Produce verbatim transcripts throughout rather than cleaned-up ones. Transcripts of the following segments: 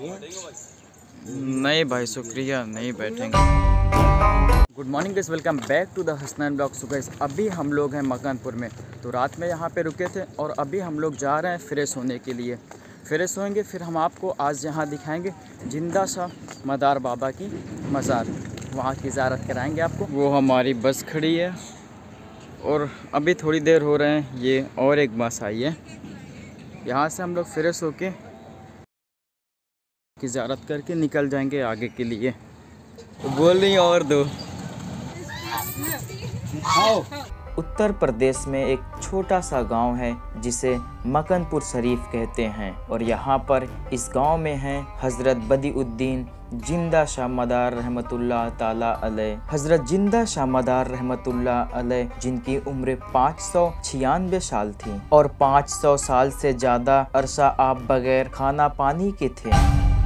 नहीं भाई शुक्रिया, नहीं बैठेंगे। Good morning guys, welcome back to the Hasnain blog. So guys अभी हम लोग हैं मकानपुर में, तो रात में यहाँ पे रुके थे और अभी हम लोग जा रहे हैं फ्रेश होने के लिए। फ्रेश होएंगे फिर हम आपको आज यहाँ दिखाएंगे जिंदा शाह मदार बाबा की मज़ार, वहाँ की ज़ियारत कराएंगे आपको। वो हमारी बस खड़ी है और अभी थोड़ी देर हो रहे हैं ये और एक बस आई है। यहाँ से हम लोग फ्रेश होके की ज़ियारत करके निकल जाएंगे आगे के लिए। तो बोल रही और दो। उत्तर प्रदेश में एक छोटा सा गांव है जिसे मकानपुर शरीफ कहते हैं और यहाँ पर इस गांव में हैं हज़रत बदिउद्दीन जिंदा शाह मदार रहमतुल्लाह ताला अलैह। हज़रत जिंदा शाह मदार रहमतुल्लाह अलैह जिनकी उम्र पाँच सौ छियानवे साल थी और पाँच सौ साल से ज़्यादा अरसा आप बगैर खाना पानी के थे।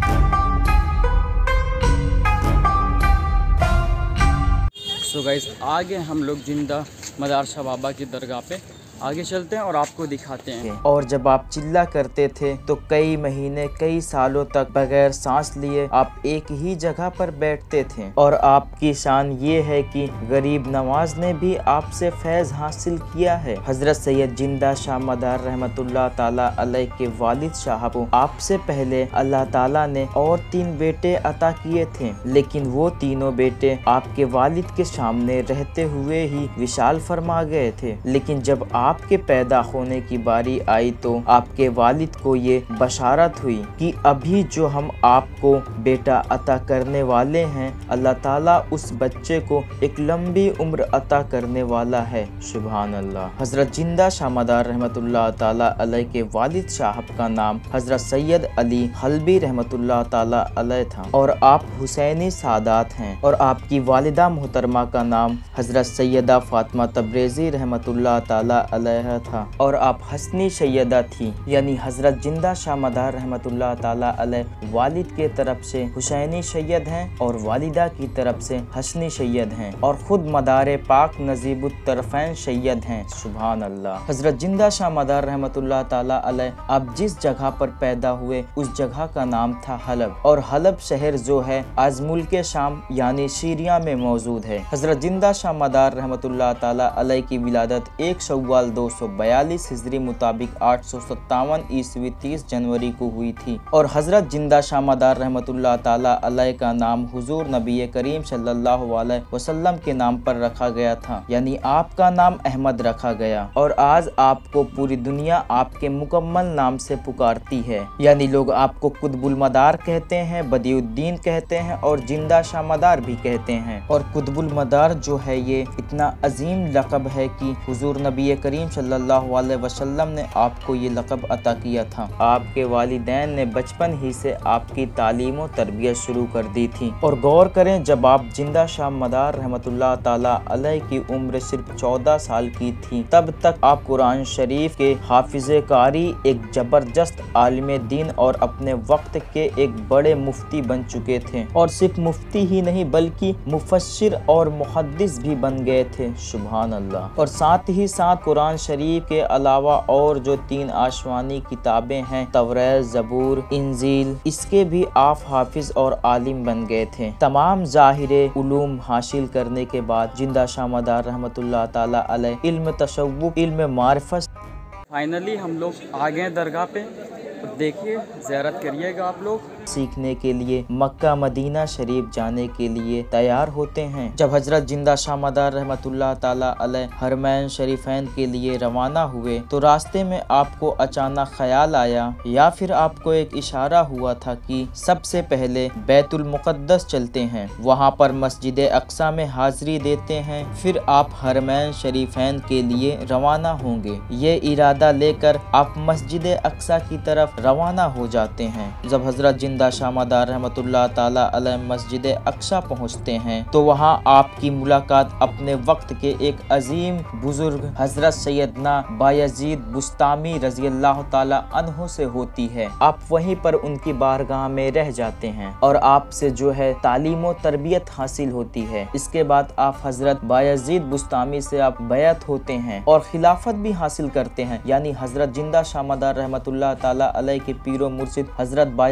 सो गाइस आगे हम लोग जिंदा मदार शाह बाबा की दरगाह पे आगे चलते हैं और आपको दिखाते हैं। और जब आप चिल्ला करते थे तो कई महीने कई सालों तक बगैर सांस लिए आप एक ही जगह पर बैठते थे और आपकी शान ये है कि गरीब नवाज ने भी आपसे फैज़ हासिल किया है। हजरत सैयद जिंदा शाह मदार रहमतुल्लाह ताला अलैह के वालिद साहब को आपसे पहले अल्लाह ताला ने और तीन बेटे अता किए थे, लेकिन वो तीनों बेटे आपके वालिद के सामने रहते हुए ही विशाल फरमा गए थे। लेकिन जब आप आपके पैदा होने की बारी आई तो आपके वालिद को ये बशारत हुई कि अभी जो हम आपको बेटा अता करने वाले हैं, अल्लाह ताला उस बच्चे को एक लंबी उम्र अता करने वाला है। सुभान अल्लाह। हजरत जिंदा शाह मदार रहमतुल्लाह ताला अलैह के वालिद साहब का नाम हजरत सैयद अली हल्बी रहमतुल्लाह ताला अलैह था और आप हुसैनी सादात हैं और आपकी वालिदा मोहतरमा का नाम हजरत सैयदा फातिमा तब्रेज़ी रहमतुल्लाह ताला था और आप हसनी सैयदा थी, यानी हजरत जिंदा शाह मदार रहमतुल्लाह ताला अलैह वालिद के तरफ से हुसैनी सैयद हैं और वालिदा की तरफ से हसनी सैयद हैं और खुद मदार पाक नजीबुत तरफैन सैयद हैं। सुभान अल्लाह। हजरत जिंदा शाह मदार रहमतुल्लाह ताला अलैह आप जिस जगह पर पैदा हुए उस जगह का नाम था हलब और हलब शहर जो है आज मुल्क शाम यानी सीरिया में मौजूद है। हजरत जिंदा शाह मदार रहमतुल्लाह ताला अलैह की विलादत एक शव्वाल दो सौ बयालीस हिजरी मुताबिक आठ सौ सत्तावन ईस्वी तीस जनवरी को हुई थी और हजरत जिंदा शाह मदार रहमतुल्लाह ताला अलैह का नाम हुजूर नबी करीम सल्लल्लाहु अलैहि वसल्लम के नाम पर रखा गया था, यानी आपका नाम अहमद रखा गया और आज आपको पूरी दुनिया आपके मुकम्मल नाम से पुकारती है, यानी लोग आपको कुतुबुल मदार कहते हैं, बदिउद्दीन कहते हैं और जिंदा शाह मदार भी कहते हैं। और कुतुबुल मदार जो है ये इतना अजीम लक़ब है कि हुजूर नबी करीम सल्लल्लाहु अलैहि वसल्लम ने आपको ये लक़ब अता किया था। आपके वालिदैन ने बचपन ही से आपकी तालीम और तरबियत शुरू कर दी थी और गौर करें जब आप जिंदा शाह मदार रहमतुल्लाह ताला अलैह की उम्र सिर्फ चौदह साल की थी तब तक आप कुरान शरीफ के हाफिज़े कारी, एक जबरदस्त आलिम दीन और अपने वक्त के एक बड़े मुफ्ती बन चुके थे और सिर्फ मुफ्ती ही नहीं बल्कि मुफस्सिर और मुहद्दिस भी बन गए थे। सुभान अल्लाह। और साथ ही साथ कुरान शरीफ के अलावा और जो तीन आसमानी किताबें हैं तौरात, ज़बूर, इंजील, इसके भी आप हाफिज और आलिम बन गए थे। तमाम ज़ाहिरे उलूम हासिल करने के बाद जिंदा शाह मदार रहमतुल्लाह ताला अलैह इल्म तशव्वुक़, इल्म मारिफत। फाइनली हम लोग आ गए दरगाह पे, देखिए ज़ियारत करिएगा आप लोग। सीखने के लिए मक्का मदीना शरीफ जाने के लिए तैयार होते हैं। जब हजरत जिंदा शाह मदार रहमतुल्लाह ताला अलैह हरमैन शरीफैन के लिए रवाना हुए तो रास्ते में आपको अचानक ख्याल आया या फिर आपको एक इशारा हुआ था कि सबसे पहले बैतुल मुक़द्दस चलते हैं, वहाँ पर मस्जिद अक्सा में हाजिरी देते हैं, फिर आप हरमैन शरीफैन के लिए रवाना होंगे। ये इरादा लेकर आप मस्जिद अक्सा की तरफ रवाना हो जाते हैं। जब हजरत जिंदा शाह मदार रहमतुल्लाह ताला अलैह मस्जिद अक्सा पहुँचते हैं तो वहाँ आपकी मुलाकात अपने वक्त के एक अजीम बुजुर्ग हजरत सैयदना बायजीद बुस्तामी रजी अल्लाह ताला अन्हु से होती है। आप वहीं पर उनकी बारगाह में रह जाते हैं और आपसे जो है तालीम और तरबियत हासिल होती है। इसके बाद आप हजरत बायजीद बुस्तामी से आप बैत होते हैं और खिलाफत भी हासिल करते हैं, यानी हजरत जिंदा शाह मदार रहमतुल्लाह ताला अलैह के पीरो मुर्शिद हजरत बायजीद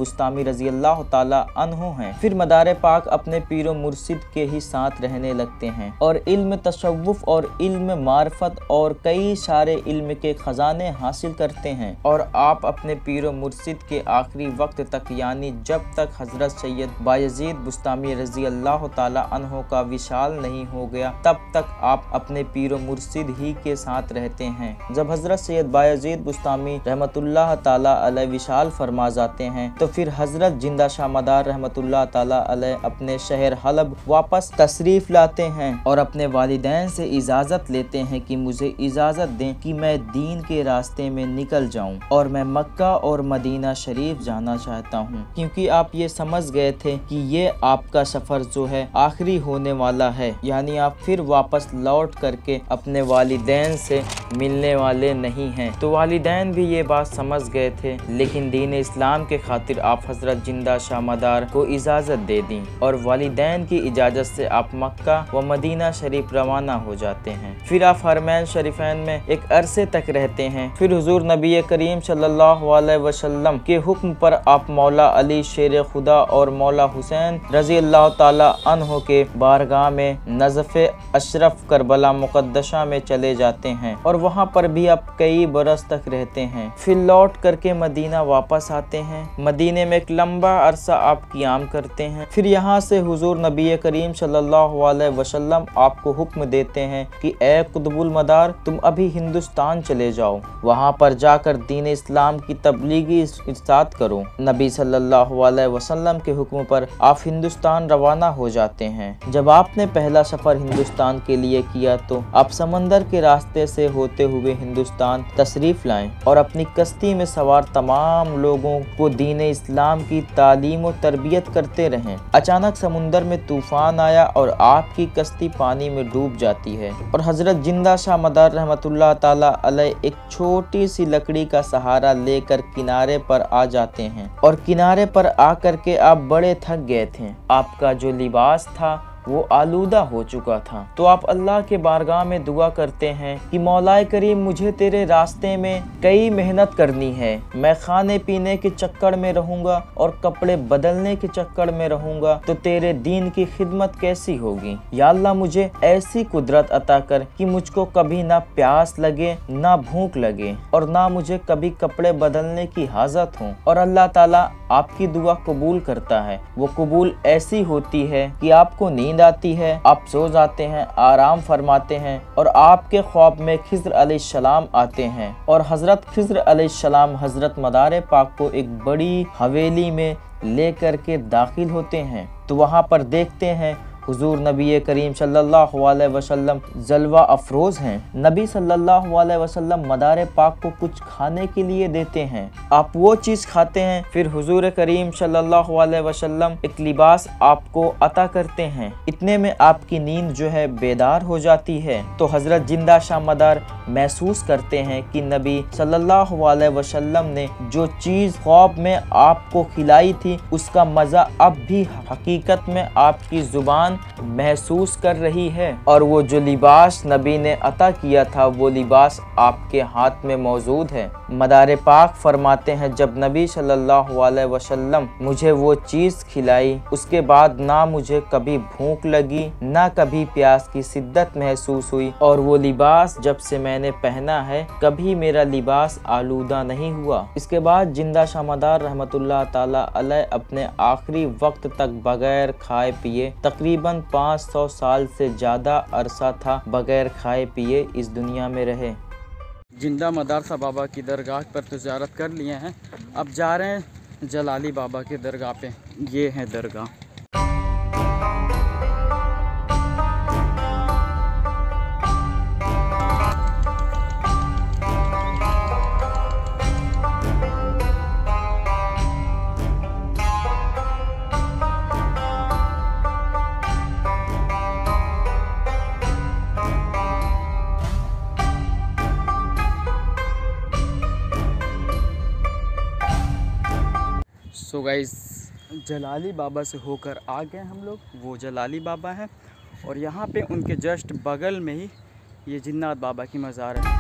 बुस्तामी रजी अल्लाह ताला अन्हु हैं। फिर मदार पाक अपने पीरो मुर्शिद के ही साथ रहने लगते हैं और इल्म तशव्वुफ और इल्म मार्फत और कई सारे इल्म के खजाने हासिल करते हैं। और आप अपने पीरो मुर्शिद के आखिरी वक्त तक यानी जब तक हजरत सैयद बायजीद बुस्तामी रजी अल्लाह ताला अन्हु का विशाल नहीं हो गया तब तक आप अपने पीरो मुर्शिद ही के साथ रहते हैं। जब हजरत सैयद बायजीद बुस्तामी रहमतुल्लाह ताला अलैह विशाल फरमा जाते हैं तो फिर हजरत जिंदा शाह मदार रहमतुल्लाह ताला अलैह अपने शहर हलब वापस तशरीफ लाते हैं और अपने वालिदैन से इजाज़त लेते हैं कि मुझे इजाज़त दें कि मैं दीन के रास्ते में निकल जाऊं और मैं मक्का और मदीना शरीफ जाना चाहता हूं, क्योंकि आप ये समझ गए थे कि ये आपका सफ़र जो है आखिरी होने वाला है, यानी आप फिर वापस लौट करके अपने वालिदैन से मिलने वाले नहीं हैं। तो वालिदैन भी ये बात समझ गए थे, लेकिन दीन इस्लाम के खातिर आप हजरत जिंदा शाह मदार को इजाज़त दे दी और वालिदैन की इजाज़त से आप मक्का व मदीना शरीफ रवाना हो जाते हैं। फिर आप हरमैन शरीफैन में एक अरसे तक रहते हैं। फिर हुजूर नबी करीम सल्लल्लाहु अलैहि वसल्लम के हुक्म पर आप मौला अली शेर खुदा और मौला हुसैन रजी अल्लाह ताला अन्हो के बारगाह में नज़फ़ अशरफ करबला मुक़द्दसा में चले जाते हैं और वहाँ पर भी आप कई बरस तक रहते हैं। फिर लौट करके मदीना वापस आते हैं। मदीने में एक लंबा अरसा आप क़ियाम करते हैं। फिर यहाँ से हुजूर नबी करीम सल्लल्लाहु अलैहि वसल्लम आपको हुक्म देते हैं कि ए कुतुबुल मदार, तुम अभी हिंदुस्तान चले जाओ, वहाँ पर जाकर दीन इस्लाम की तबलीगी इरशाद करो। नबी सल्लल्लाहु अलैहि वसल्लम के हुक्म पर आप हिंदुस्तान रवाना हो जाते हैं। जब आपने पहला सफ़र हिंदुस्तान के लिए किया तो आप समंदर के रास्ते से होते हुए हिंदुस्तान तशरीफ़ लाएं और अपनी कश्ती में सवार तमाम लोगों को दीन इस्लाम की तालीम और तरबियत करते रहें। अचानक समुंदर में तूफान आया और आपकी कश्ती पानी में डूब जाती है और हजरत जिंदा शाह मदार रहमतुल्लाह ताला अलैह एक छोटी सी लकड़ी का सहारा लेकर किनारे पर आ जाते हैं और किनारे पर आकर के आप बड़े थक गए थे। आपका जो लिबास था वो आलूदा हो चुका था। तो आप अल्लाह के बारगाह में दुआ करते हैं कि मौलाए करीम, मुझे तेरे रास्ते में कई मेहनत करनी है। मैं खाने पीने के चक्कर में रहूंगा और कपड़े बदलने के चक्कर में रहूंगा तो तेरे दीन की खिदमत कैसी होगी। या अल्लाह, मुझे ऐसी कुदरत अता कर कि मुझको कभी ना प्यास लगे ना भूख लगे और ना मुझे कभी कपड़े बदलने की हाजत हो। और अल्लाह ताला आपकी दुआ कबूल करता है। वो कबूल ऐसी होती है कि आपको नींद आती है, आप सो जाते हैं, आराम फरमाते हैं और आपके ख्वाब में खिज़्र अलैहिस्सलाम आते हैं और हजरत खिज़्र अलैहिस्सलाम हजरत मदार पाक को एक बड़ी हवेली में लेकर के दाखिल होते हैं। तो वहाँ पर देखते हैं हुजूर नबी करीम सल्लल्लाहु अलैहि वसल्लम जलवा अफरोज हैं। नबी सल्लल्लाहु अलैहि वसल्लम मदार पाक को कुछ खाने के लिए देते हैं। आप वो चीज़ खाते हैं। फिर हुजूर करीम सल्लल्लाहु अलैहि वसल्लम एक लिबास आपको अता करते हैं। इतने में आपकी नींद जो है बेदार हो जाती है। तो हजरत जिंदा शाह मदार महसूस करते हैं कि नबी सल्लल्लाहु अलैहि वसल्लम ने जो चीज़ ख्वाब में आपको खिलाई थी उसका मज़ा अब भी हकीकत में आपकी ज़ुबान महसूस कर रही है और वो जो लिबास नबी ने अता किया था वो लिबास आपके हाथ में मौजूद है। मदार पाक फरमाते हैं, जब नबी सल्लल्लाहु अलैहि वसल्लम मुझे वो चीज़ खिलाई उसके बाद ना मुझे कभी भूख लगी ना कभी प्यास की शिद्दत महसूस हुई और वो लिबास जब से मैंने पहना है कभी मेरा लिबास आलूदा नहीं हुआ। इसके बाद जिंदा शाह मदार रहमतुल्लाह ताला अलैह अपने आखिरी वक्त तक बगैर खाए पिए तकरीबन पाँच सौ साल से ज़्यादा अरसा था बगैर खाए पिए इस दुनिया में रहे। जिंदा मदार साहब बाबा की दरगाह पर तो ज़ियारत कर लिए हैं, अब जा रहे हैं जलाली बाबा की दरगाह पे। ये है दरगाह। सो गाइस, जलाली बाबा से होकर आ गए हम लोग। वो जलाली बाबा हैं और यहाँ पे उनके जस्ट बगल में ही ये जिन्नात बाबा की मज़ार है।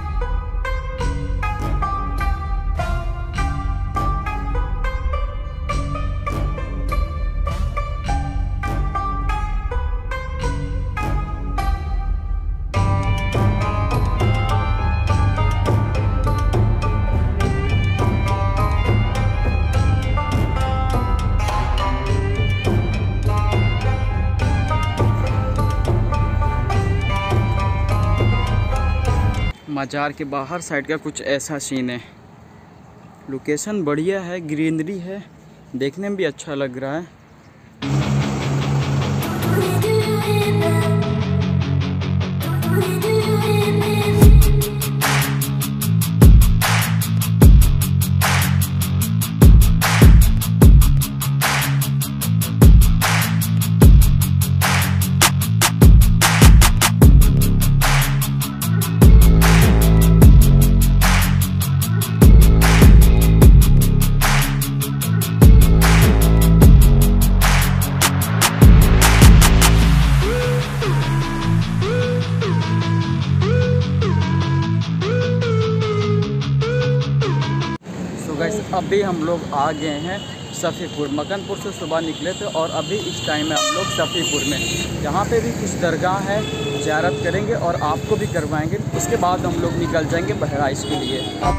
मज़ार के बाहर साइड का कुछ ऐसा सीन है। लोकेशन बढ़िया है, ग्रीनरी है, देखने में भी अच्छा लग रहा है। अभी हम लोग आ गए हैं सफ़ीपुर। मकनपुर से सुबह निकले थे और अभी इस टाइम में हम लोग सफ़ीपुर में, यहाँ पे भी कुछ दरगाह है, ज़ियारत करेंगे और आपको भी करवाएंगे। उसके बाद हम लोग निकल जाएंगे बहराइच के लिए।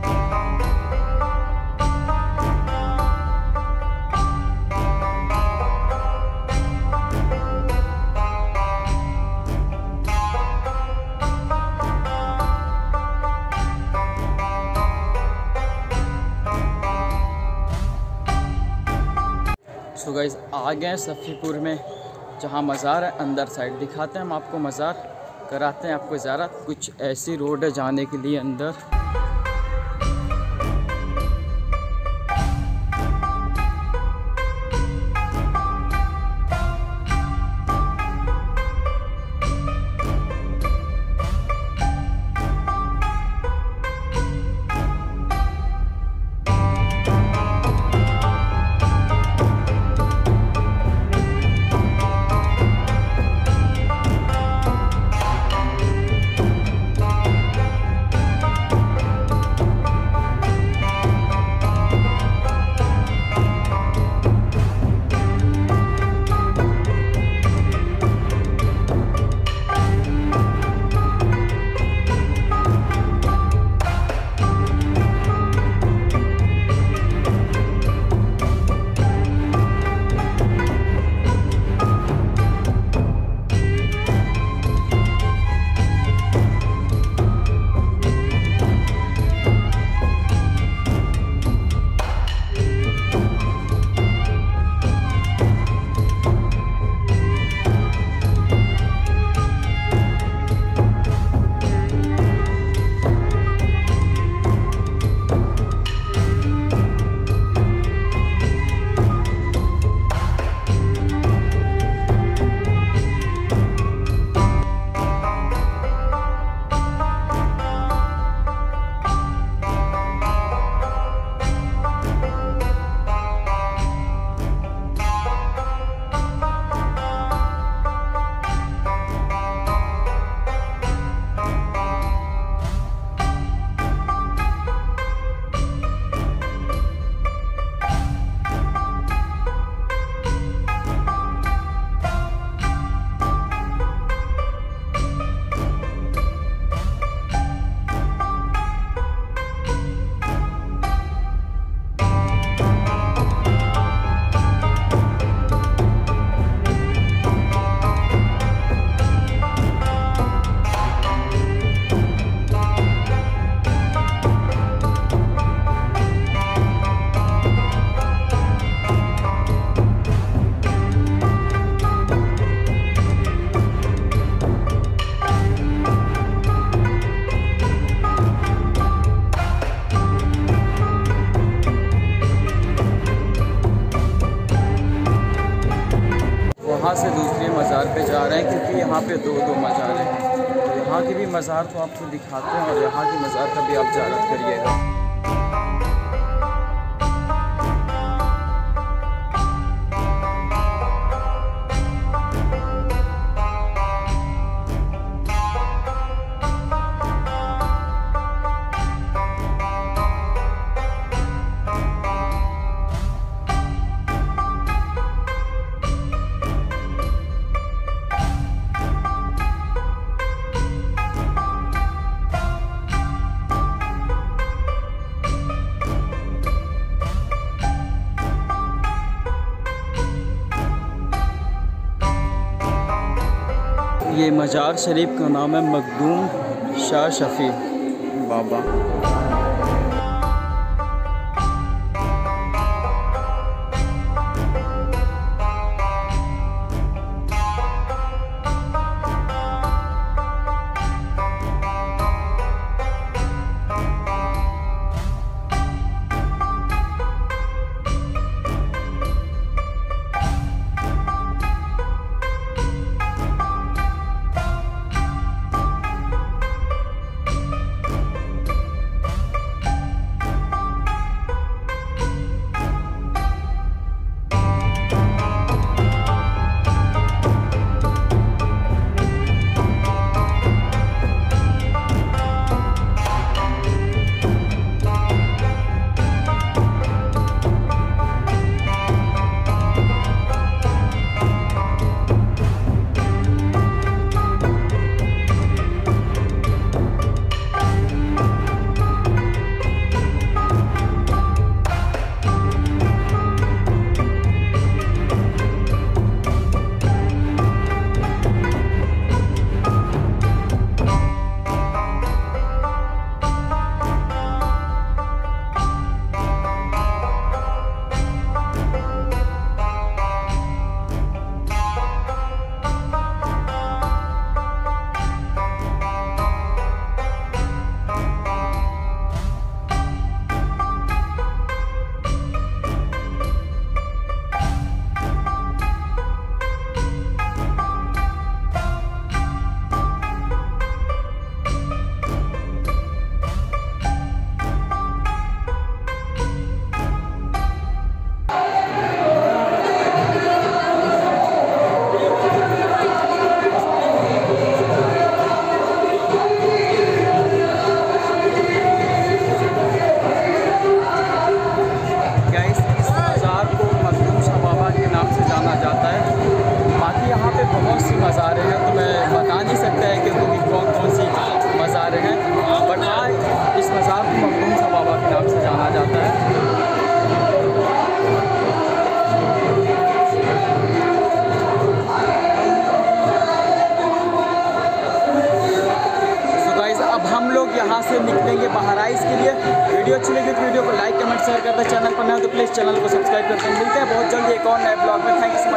सो गाइस आ गए सफ़ीपुर में, जहाँ मज़ार है अंदर साइड। दिखाते हैं हम आपको मज़ार, कराते हैं आपको ज़ियारत। कुछ ऐसी रोड है जाने के लिए अंदर। वहाँ से दूसरे मज़ार पे जा रहे हैं, क्योंकि यहाँ पे दो दो मज़ार हैं। तो यहाँ की भी मज़ार तो आपको दिखाते हैं और यहाँ की मज़ार का भी आप ज़ियारत करिएगा। ये मज़ार शरीफ का नाम है मखदूम शाह शफ़ी। मखदूम बाबा। यहाँ से निकलेंगे बहराइच के लिए। वीडियो अच्छी लगी तो वीडियो को लाइक कमेंट शेयर करते, चैनल पर नए हो तो प्लीज़ चैनल को सब्सक्राइब करते हैं। मिलते हैं बहुत जल्दी एक और नए ब्लॉग में। Thank you.